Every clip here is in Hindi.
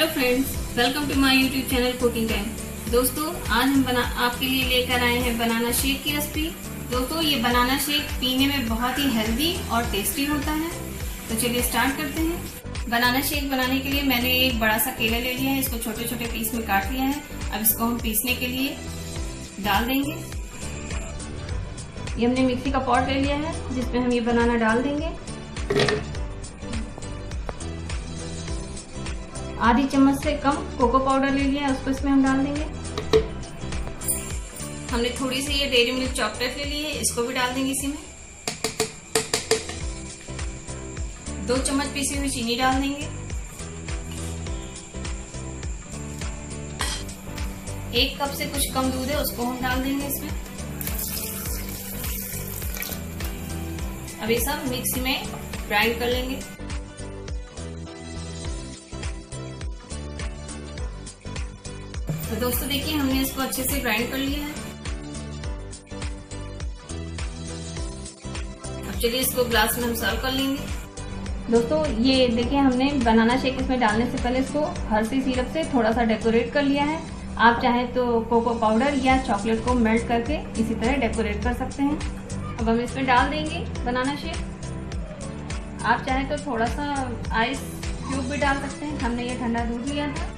Hello friends, welcome to my YouTube channel cooking time. दोस्तों, आज हम आपके लिए लेकर आए हैं बनाना शेक की रेसिपी। दोस्तों, ये बनाना शेक पीने में बहुत ही हेल्दी और टेस्टी होता है। तो चलिए स्टार्ट करते हैं। बनाना शेक बनाने के लिए मैंने एक बड़ा सा केला ले लिया है। इसको छोटे छोटे पीस में काट लिया है। अब इसको हम पीसने के लिए डाल देंगे। ये हमने मिक्सी का पॉट ले लिया है जिसमें हम ये बनाना डाल देंगे। आधी चम्मच से कम कोको पाउडर ले लिया है, उसको इसमें हम डाल देंगे। हमने थोड़ी सी ये डेयरी मिल्क चॉकलेट ले ली है, इसको भी डाल देंगे इसी में। 2 चम्मच पीसी हुई चीनी डाल देंगे। 1 कप से कुछ कम दूध है, उसको हम डाल देंगे इसमें। अब ये सब मिक्सी में ग्राइंड कर लेंगे। तो दोस्तों देखिए, हमने इसको अच्छे से ग्राइंड कर लिया है। अब चलिए इसको ग्लास में हम सर्व कर लेंगे। दोस्तों ये देखिए, हमने बनाना शेक इसमें डालने से पहले इसको हर्षी सिरप से थोड़ा सा डेकोरेट कर लिया है। आप चाहें तो कोको पाउडर या चॉकलेट को मेल्ट करके इसी तरह डेकोरेट कर सकते हैं। अब हम इसमें डाल देंगे बनाना शेक। आप चाहें तो थोड़ा सा आइस क्यूब भी डाल सकते हैं। हमने ये ठंडा दूध लिया था।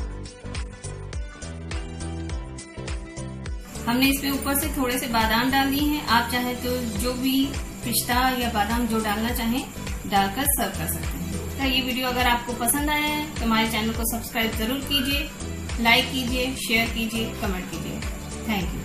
हमने इसमें ऊपर से थोड़े से बादाम डाल दिए हैं। आप चाहे तो जो भी पिस्ता या बादाम जो डालना चाहें डालकर सर्व कर सकते हैं। तो ये वीडियो अगर आपको पसंद आया है तो हमारे चैनल को सब्सक्राइब जरूर कीजिए, लाइक कीजिए, शेयर कीजिए, कमेंट कीजिए। Thank you.